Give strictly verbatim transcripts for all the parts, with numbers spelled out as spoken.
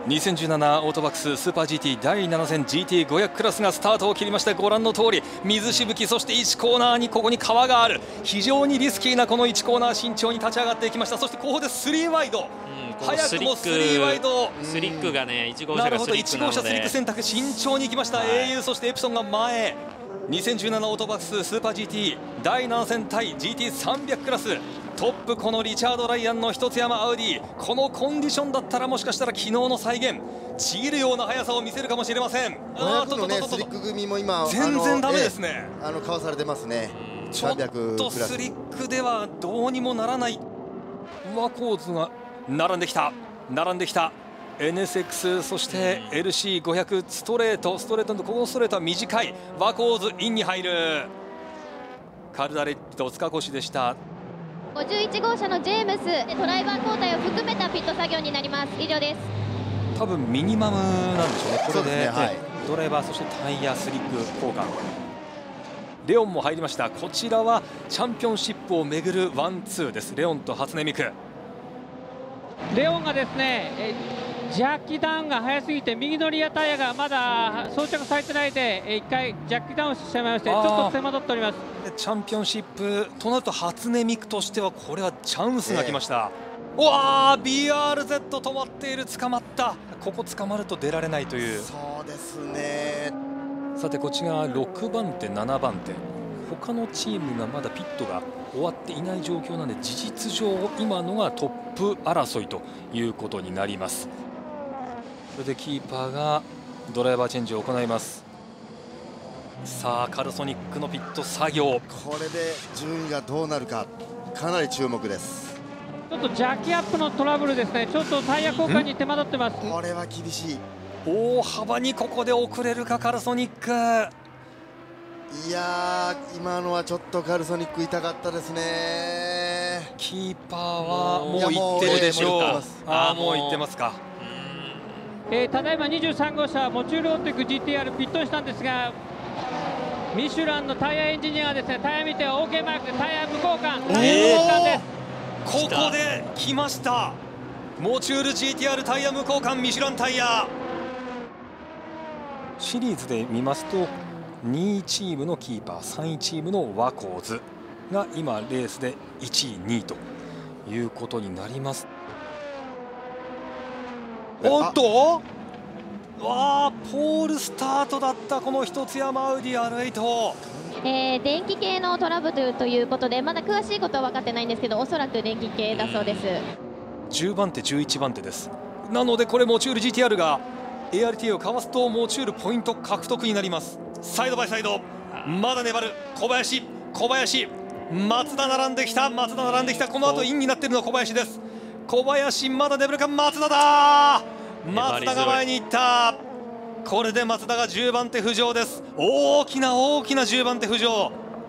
にせんじゅうななオートバックススーパー ジーティー だいなな戦 ジーティーごひゃく クラスがスタートを切りました。ご覧の通り水しぶき、そしていちコーナーにここに川がある、非常にリスキーなこのいちコーナー、慎重に立ち上がっていきました。そして後方でスリーワイド、早くもスリーワイド、 スリックがね、いち号車がスリックなので、 いち号車スリック選択、慎重にいきました。 エーユー そしてエプソンが前。にせんじゅうななオートバックススーパー ジーティー だいなな戦対 ジーティーさんびゃく クラス、トップこのリチャード・ライアンの一つ山アウディ、このコンディションだったらもしかしたら昨日の再現ちぎるような速さを見せるかもしれません。 あー、のねスリック組も今全然ダメですね。 あのかわされてますね。 ちょっとスリックではどうにもならない。ワコーズが並んできた並んできた エヌエスエックス、 そして エルシーごひゃく ストレートストレートのこのストレートは短い。ワコーズインに入る。カルダレッジと塚越でした。 ごじゅういち号車のジェームス、ドライバー交代を含めたピット作業になります。以上です。 多分ミニマムなんでしょうね。これで、 ね、はい、 ドライバー、そしてタイヤスリック交換。レオンも入りました。こちらはチャンピオンシップをめぐるワンツーです。レオンと初音ミク。 レオンがですね、ジャッキダウンが早すぎて右のリアタイヤがまだ装着されてないでいっかいジャッキダウンしてしまいまして、ちょっと手間取っております。 チャンピオンシップとなると初音ミクとしてはこれはチャンスが来ました。えー、うわー ビーアールゼット 止まっている。捕まった。ここ捕まると出られないという。 そうですね。 さてこっちがろくばん手ななばん手、他のチームがまだピットが終わっていない状況なので、事実上今のがトップ争いということになります。それでキーパーがドライバーチェンジを行います。さあカルソニックのピット作業、 これで順位がどうなるかかなり注目です。 ちょっとジャッキアップのトラブルですね。ちょっとタイヤ交換に手間取ってます。 これは厳しい。 大幅にここで遅れるかカルソニック。 いやー、今のはちょっとカルソニック痛かったですね。 キーパーはもう行ってるでしょう。ああ、もう行ってますか。 えー、ただいまにじゅうさん号車モチュールオーテック ジーティーアール ピットしたんですが、ミシュランのタイヤエンジニアはですね、タイヤ見て オーケー マークでタイヤ無交換、タイヤ交換です。 ここで来ました。モチュール ジーティーアール タイヤ無交換、ミシュランタイヤ。シリーズで見ますとにいチームのキーパー、さんいチームのワコーズが今レースでいちいにいということになります。おっと、わあポールスタートだったこの一つ山アウディ アールエイト。 えー、電気系のトラブルということで、まだ詳しいことは分かってないんですけど、おそらく電気系だそうです。 じゅうばん手じゅういちばん手です。なのでこれモチュール ジーティーアール が エーアールティー をかわすとモチュールポイント獲得になります。サイドバイサイド、まだ粘る小林、小林、松田並んできた、松田並んできた。この後インになっているのは小林です。小林まだ粘るか、松田だ。松田が前に行った。これで松田がじゅうばん手浮上です。大きな大きなじゅうばん手浮上。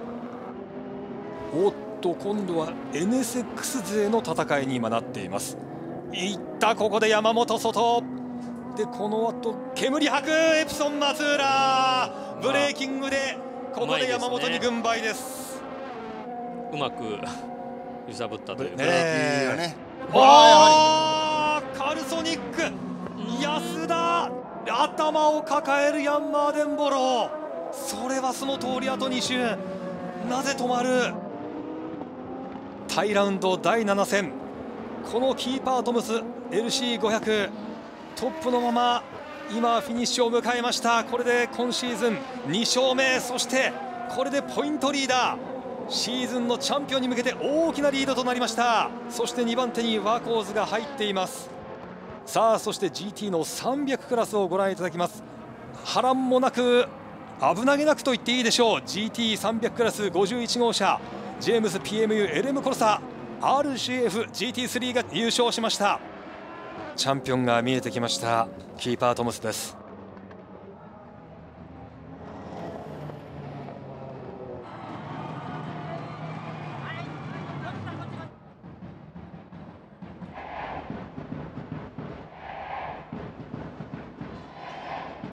おっと今度は エヌエスエックス 勢の戦いに今なっています。いったここで山本外で、この後煙吐くエプソン松浦、ブレーキングでここで山本に軍配です。 うまく揺さぶったというか、 ね、 あーカルソニック安田、頭を抱えるヤンマーデンボロ。それはその通り、あとに周。なぜ止まる。タイラウンドだいなな戦、このキーパートムス エルシーごひゃく トップのまま今フィニッシュを迎えました。これで今シーズンに勝目、そしてこれでポイントリーダー、シーズンのチャンピオンに向けて大きなリードとなりました。そしてにばん手にワコーズが入っています。さあそして ジーティー のさんびゃくクラスをご覧いただきます。波乱もなく危なげなくと言っていいでしょう。 ジーティーさんびゃく クラスごじゅういち号車ジェームス ピーエムユー エルエム コルサ アールシーエフ ジーティースリー が優勝しました。チャンピオンが見えてきました。キーパートムスです。